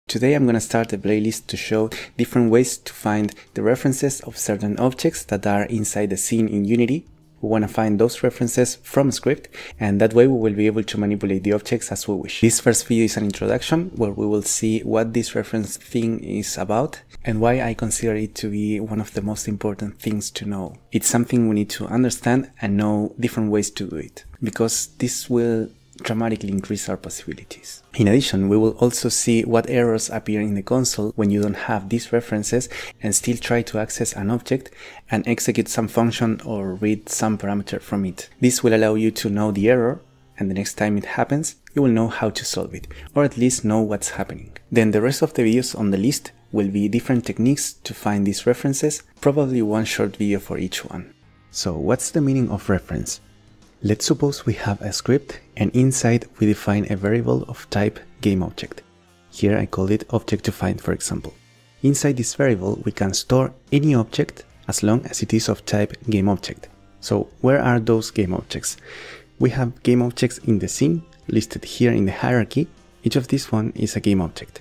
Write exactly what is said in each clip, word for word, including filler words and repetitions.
Today I'm going to start a playlist to show different ways to find the references of certain objects that are inside the scene in Unity. We want to find those references from a script, and that way we will be able to manipulate the objects as we wish. This first video is an introduction where we will see what this reference thing is about and why I consider it to be one of the most important things to know. It's something we need to understand and know different ways to do it, because this will dramatically increase our possibilities. In addition, we will also see what errors appear in the console when you don't have these references and still try to access an object and execute some function or read some parameter from it. This will allow you to know the error, and the next time it happens, you will know how to solve it, or at least know what's happening. Then the rest of the videos on the list will be different techniques to find these references, probably one short video for each one. So what's the meaning of reference? Let's suppose we have a script and inside we define a variable of type GameObject. Here I call it object2find, for example. Inside this variable we can store any object as long as it is of type GameObject. So where are those GameObjects? We have GameObjects in the scene, listed here in the hierarchy. Each of these one is a GameObject.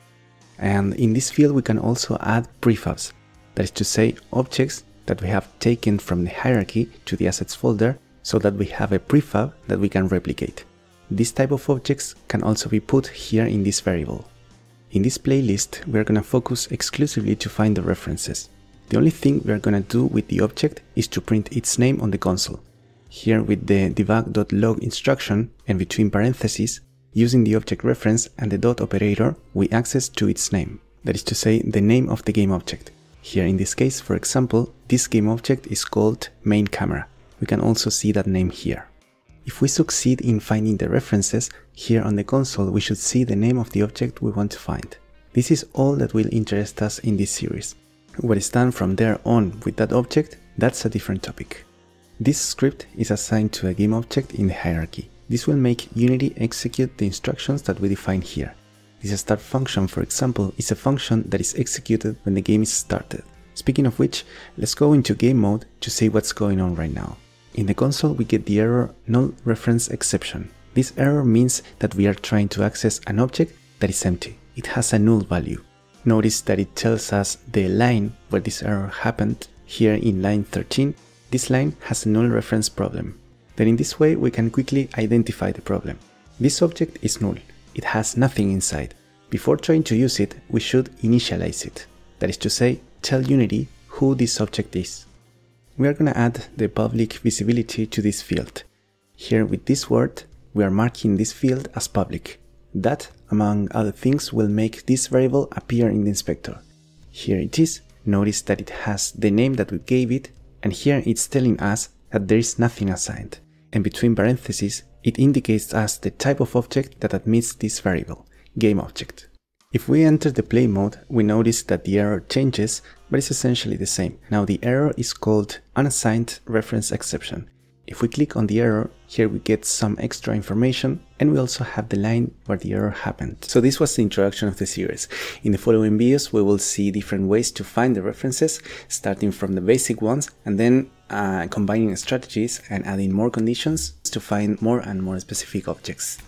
And in this field we can also add prefabs, that is to say objects that we have taken from the hierarchy to the assets folder, so that we have a prefab that we can replicate. This type of objects can also be put here in this variable. In this playlist, we are going to focus exclusively to find the references. The only thing we are going to do with the object is to print its name on the console. Here with the debug.log instruction and between parentheses, using the object reference and the dot operator, we access to its name. That is to say, the name of the game object. Here in this case, for example, this game object is called main camera. We can also see that name here. If we succeed in finding the references, here on the console we should see the name of the object we want to find. This is all that will interest us in this series. What is done from there on with that object, that's a different topic. This script is assigned to a game object in the hierarchy. This will make Unity execute the instructions that we define here. This start function, for example, is a function that is executed when the game is started. Speaking of which, let's go into game mode to see what's going on right now. In the console we get the error null reference exception. This error means that we are trying to access an object that is empty. It has a null value. Notice that it tells us the line where this error happened. Here in line thirteen, this line has a null reference problem. Then in this way we can quickly identify the problem. This object is null. It has nothing inside. Before trying to use it, we should initialize it. That is to say, tell Unity who this object is. We are going to add the public visibility to this field. Here with this word, we are marking this field as public. That, among other things, will make this variable appear in the inspector. Here it is. Notice that it has the name that we gave it, and here it's telling us that there is nothing assigned. And between parentheses, it indicates us the type of object that admits this variable, GameObject. If we enter the play mode, we notice that the error changes, but it's essentially the same. Now the error is called Unassigned reference exception. If we click on the error, here we get some extra information, and we also have the line where the error happened. So this was the introduction of the series. In the following videos we will see different ways to find the references, starting from the basic ones, and then uh, combining strategies and adding more conditions to find more and more specific objects.